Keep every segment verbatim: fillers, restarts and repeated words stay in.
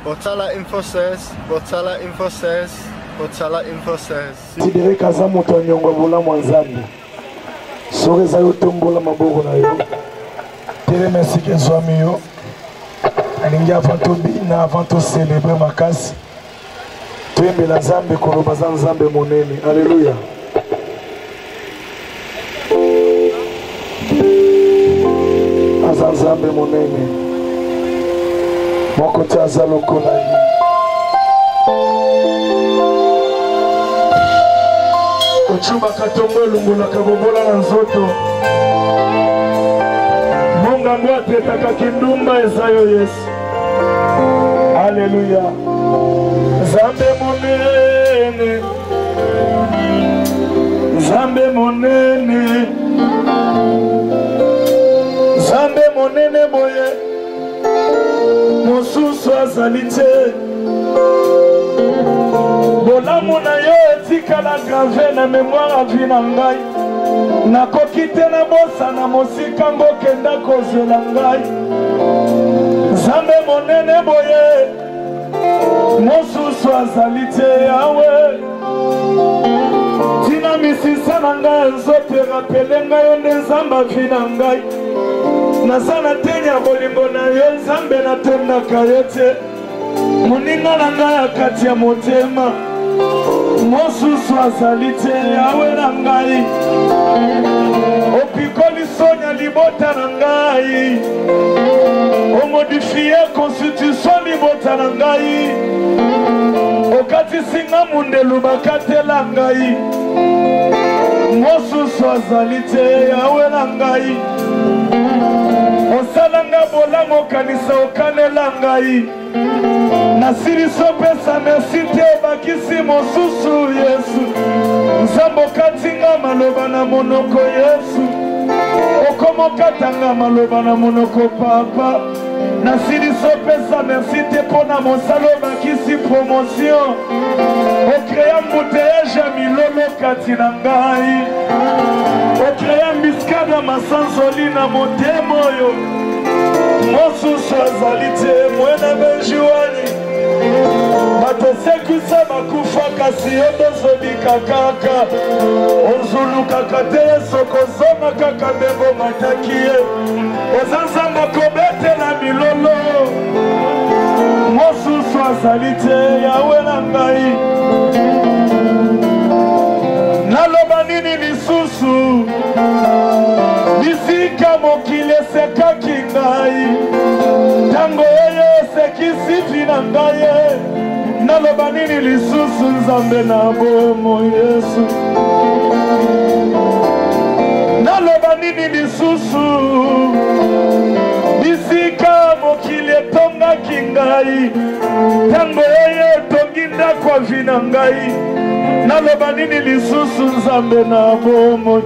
Botala Infosys, Botala Infosys, Botala Infosys. Tidere kaza moto nyongo bula mwanzambi. Soreza yotombola maboko na yo. Tere merci que swami yo. Alingi avant to bina avant to célébrer makasi. Twembe la zambe koloba za nzambe monene. Alléluia. Aza nzambe monene. Moko chaza lokola yi. Ochumba katombo lungula kabobola na nzoto. Munga ngwate takakindumba esayo Yesu. Alléluia. Zambe monene. Zambe monene. Zambe monene boye. Mosusu azalite. Bolamu na yo etikala grave na mémoire avina ngai. Nakoki te na bosa na mosika ngokenda kozela ngai. Zambe monene boye. Mosusu azali te yawe. Tina misisa na ngai nzote rapele ngai yo nde nzambe avina ngai. Nazana tenya bolingo na yo nzambe natondaka yo te. Moninga na ngai akati ya motema. Mosusu azali te yawe na ngai. Opikoli sonya libota na ngai. Omodifie constitution libota na ngai. Okati singa mundelu bakatela ngai. Mosusu azali te yawe na ngai. Osalanga bolango kanisa okanela ngai. Nasiri sopesa merci te bakisi mosusu Yesu. Nzambo katinga maloba na monoko Yesu. Okomo katanga maloba na monoko Papa. Nasiri sopesa merci te pona mosalo bakisi promotion. Okrea mbuteyage milolo kati na ngai. Okrea mbiskada masanzoli na motemo yo. Mosusu azali te mwena benjuani. Batosekusa bakufa kasi yo tozobika kaka. Ozuluka kate sokozoma kaka mbembo mataki ye. Ozanzamba kobetela milolo. Mosusu azali te yawe na ngai. Naloba nini lisusu. Bisika mokili esekaki ngai. Tango oyo esekisi vina ngai. Naloba nini lisusu nzambe na bomo Yesu. Naloba nini lisusu. Bisika mokili etongaki ngai. Tango oyo etongi ndako ya vina ngai. Naloba nini lisusu nzambe na bomo.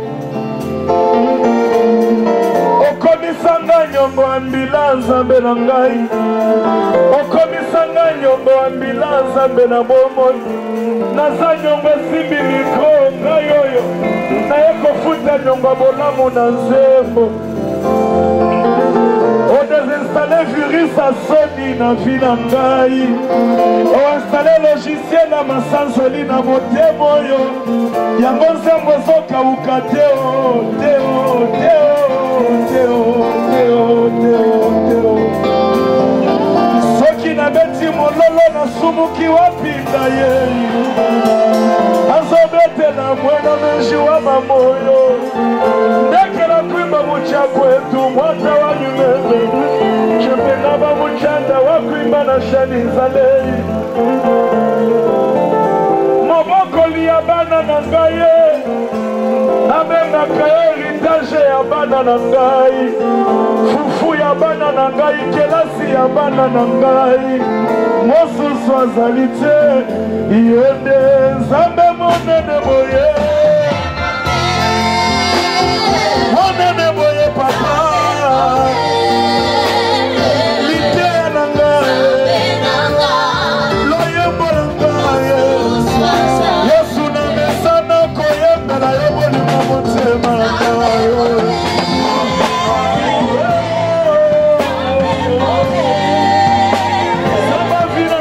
Okomisanga nyongo ambila nzambe na ngai. Okomisanga nyongo ambila nzambe na bomoi. Naza nyongo simbi mikro ngai oyo. Naye kofuta nyongo bolamu na nzembo. Odesinstale virus a soni na vi na ngai. Oinstale logiciel na masanzoli na motemo oyo. Yango nzembo zokauka teo, teo, teo. Teo, teo, teo, teo. Soki na beti mololo na sumuki wapinda ye. Azobete na mwena menjiwa mamoyo. Ndeke na kuimba muchaku etu mwata wa nyumeze. Chepena ba muchanda wa kuimba na shani zalei. Moboko liya bana na ngaye. Abenga kayo heritage ya bana na ngai. Fufu ya bana na ngai. Kelasi ya bana na ngai. Mosusu azali te. Yende nzambe monene boye. Monene boye papa. Lite na ngai. Loyembo na ngai. Yesu na mesana koyembe la yebo ni mamotema na ngai. Zamba vina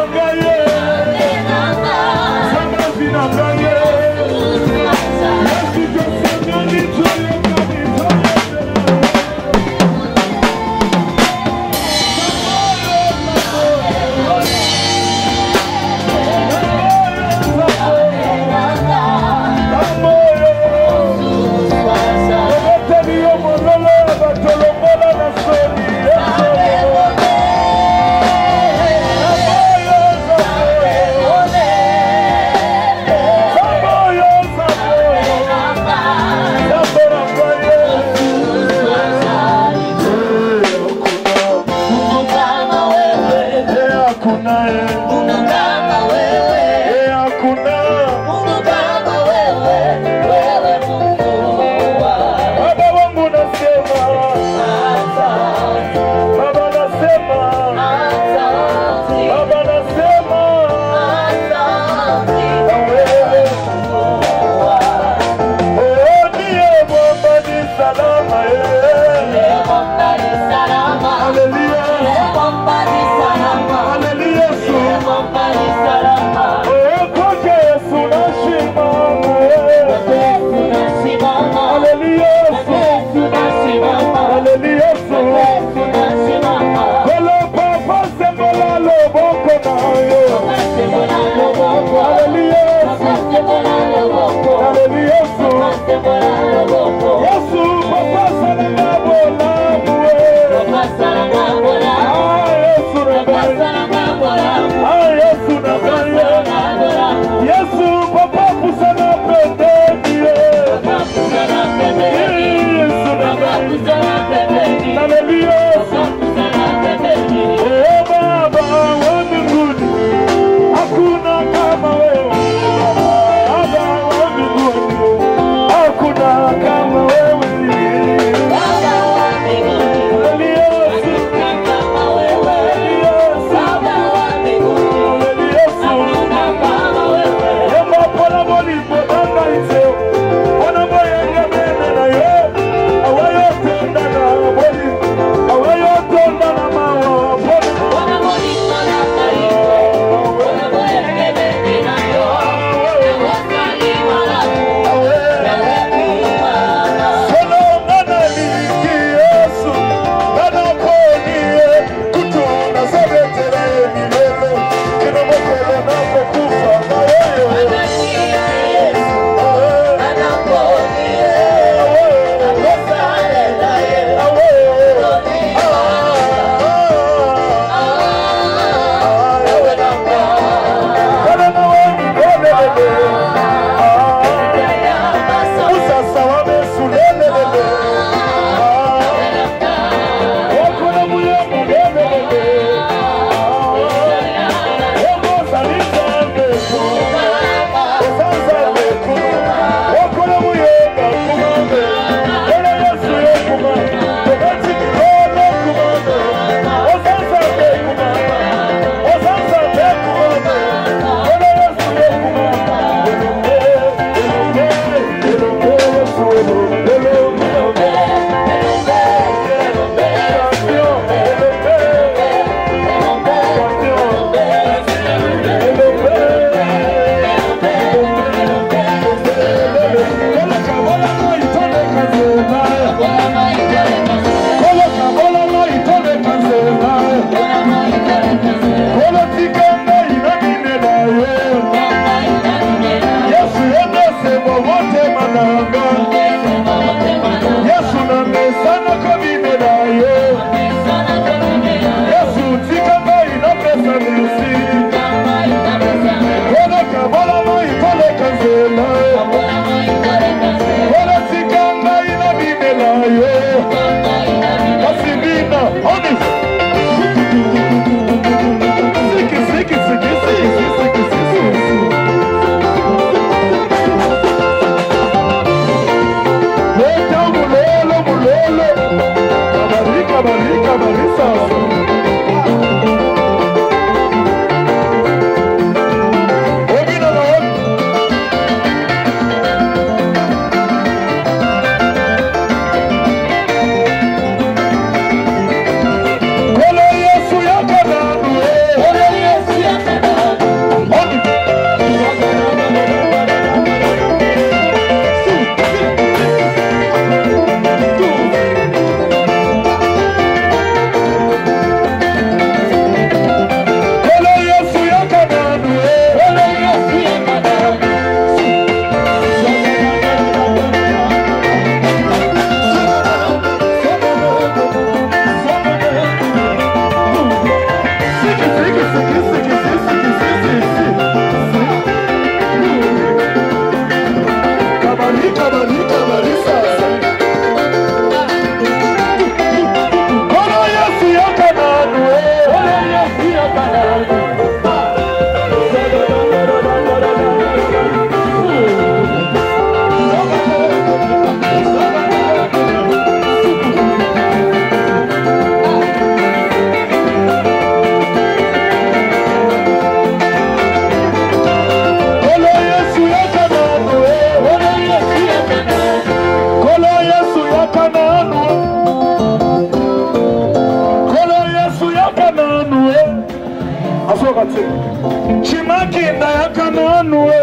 mate. Chimakinda ya kananue.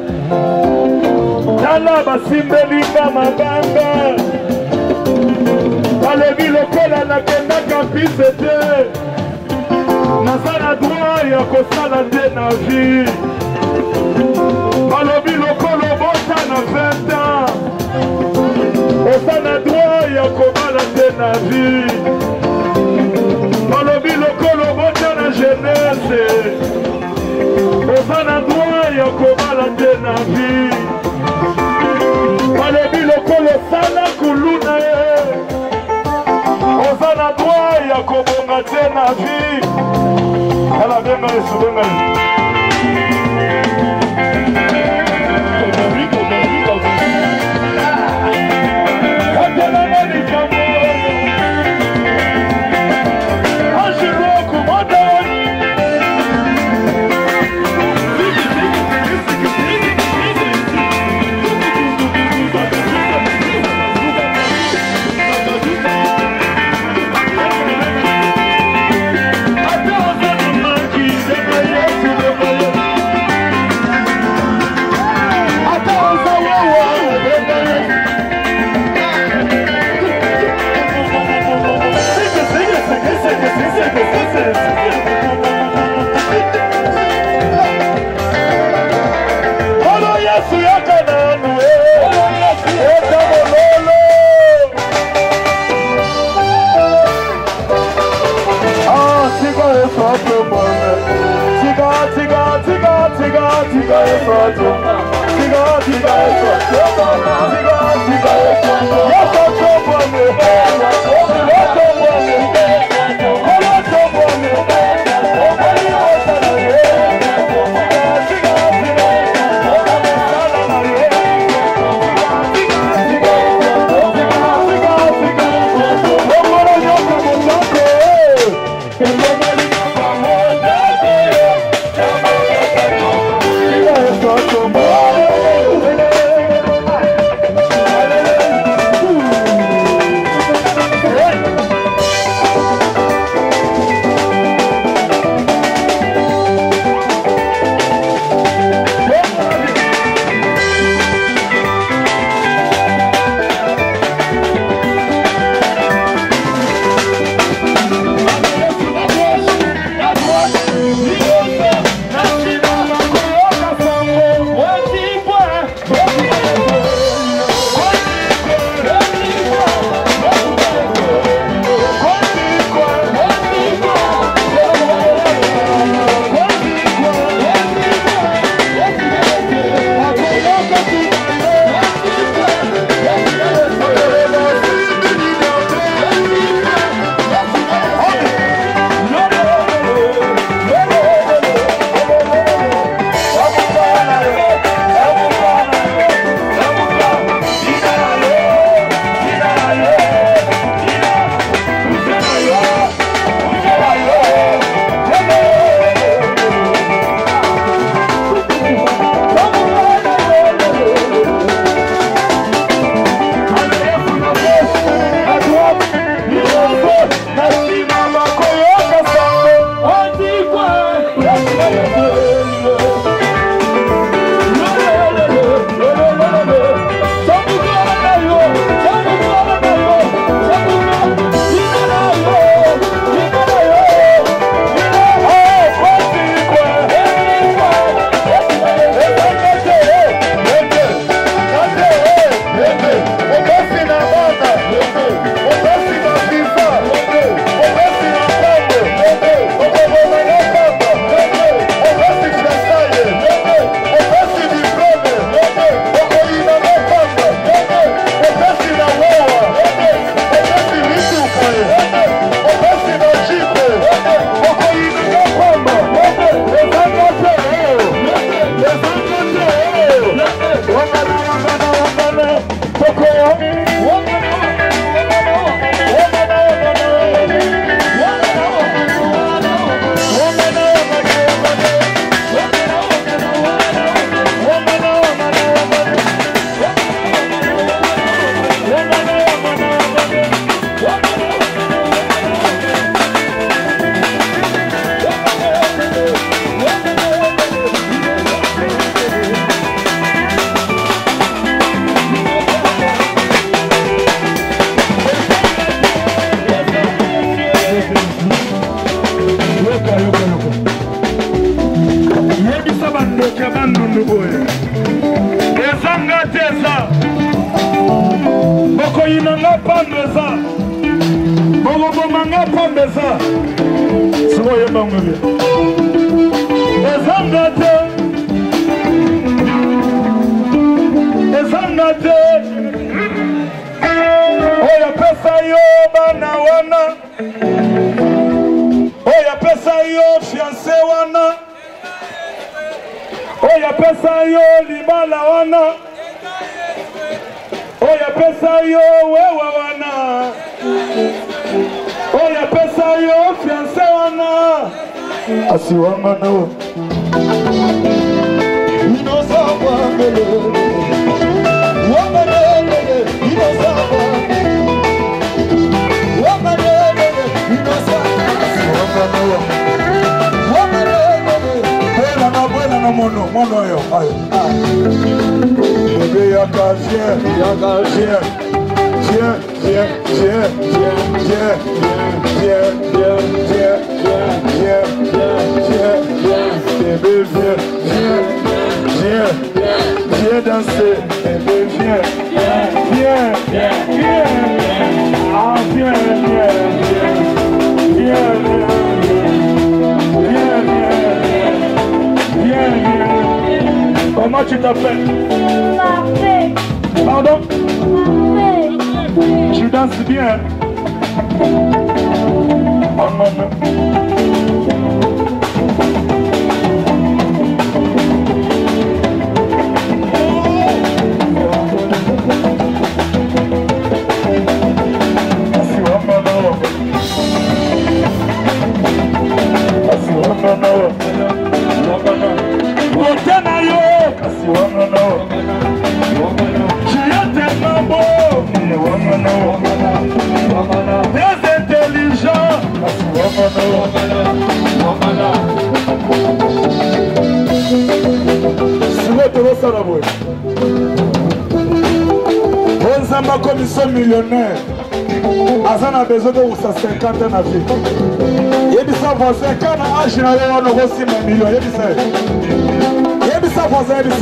Nala basimbeli mabanga. Balebi lokola na kenda kapisete. Nazana droit ya kosala te na vie. Balobi lokolo bota na vingt ans. Osana droit ya kobala te na vie. Balobi lokolo bota na jeunesse. Osana droit ya kobala te na vie. Balobi lokolo sana kuluna ye. Osana droit ya kobonga te na vie. Ala benga yesu benga yesu. yoka yoka yoka yebisa bandoki ya bandundu boye ezanga te eza bokoyinanga pando eza bokobomanga pando eza sikoyembango bie ezanga te ezanga te oyo apesa yo bana wana oyo apesa yo fiancé wana oyo apesa yo libala wana oyo apesa yo wewa wana oyo apesa yo fiancé wana asiwanga nawe inosangwa mbele wamalele inosangwa wamalele inosangwa asiwanga nawe wamalele bwela na bwela na mono mono yo ayo bébé yaka viens yaka viens viens viens viens viens viens viens viens viens viens viens viens bébé viens viens viens viens danser bébé viens viens viens ah viens viens viens viens viens viens comment tu t'appelles? Parfait. Pardon? Parfait. Tu danses bien. Oh non, non. Très intelligent. Bonzamba commission millionnaire. Azan a besoin de cinquante ans à vie. Il y a cinquante ans à âge, il y a aussi un million. Il y a voisin, il y a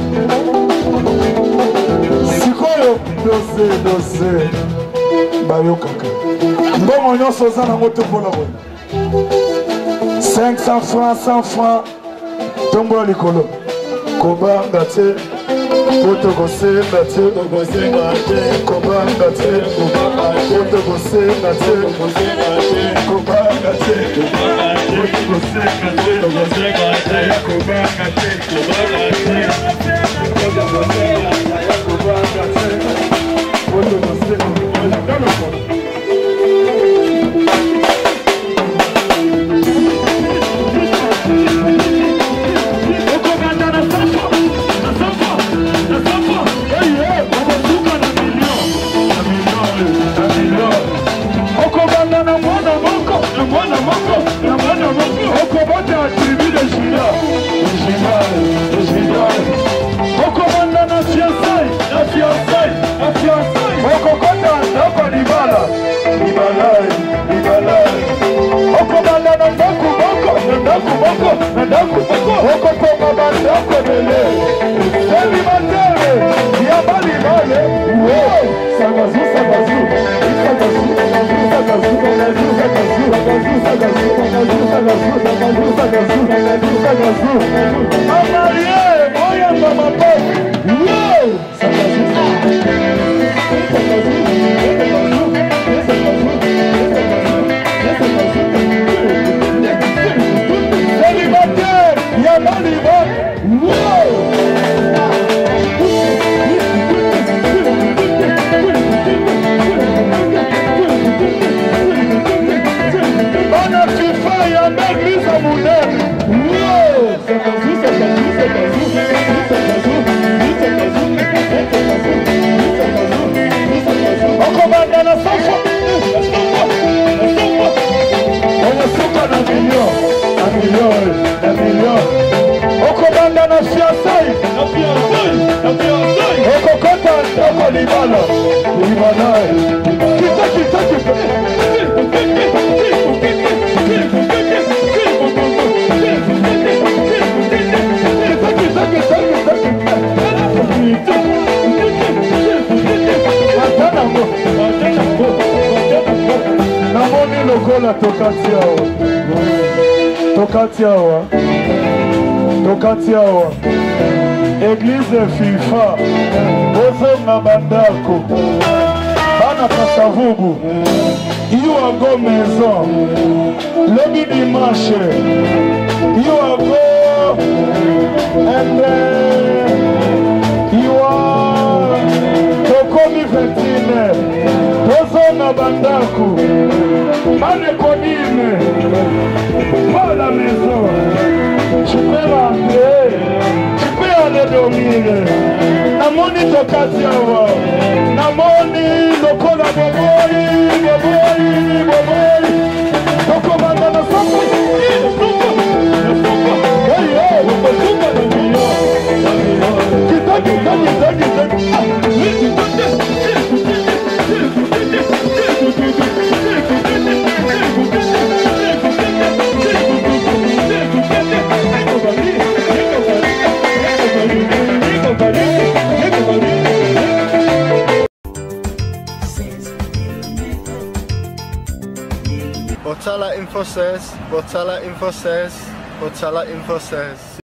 Sikoyo, dosé, dosé. Bayo kaka. Bon, on y a soixante ans pour la voie. cinq cents francs, cent francs. Tombo likolo. Koba ngate. Koto gose ngate. Gose ngate. Koba ngate. Koto gose ngate. Gose ngate. Koba ngate. Koba ngate. Gose ngate. Gose ngate. Koba ngate. Koba ngate. Koto gose ngate. Koba ngate. Koto gose ngate. ezali lokola tokati awa tokati awa tokati awa église fifa bozonga bandako bana kasavubu iwago maison lobi dimanche iwago ende iwa tokomi ventine tozonga bandako bane kodime pas la maison tu peux rentrer tu peux aller dormir namoni tokati awa namoni lokola boboyi boboyi boboyi tokomanda na soko kitaki kitaki kitaki Botala Infosys, Botala Infosys, Botala Infosys.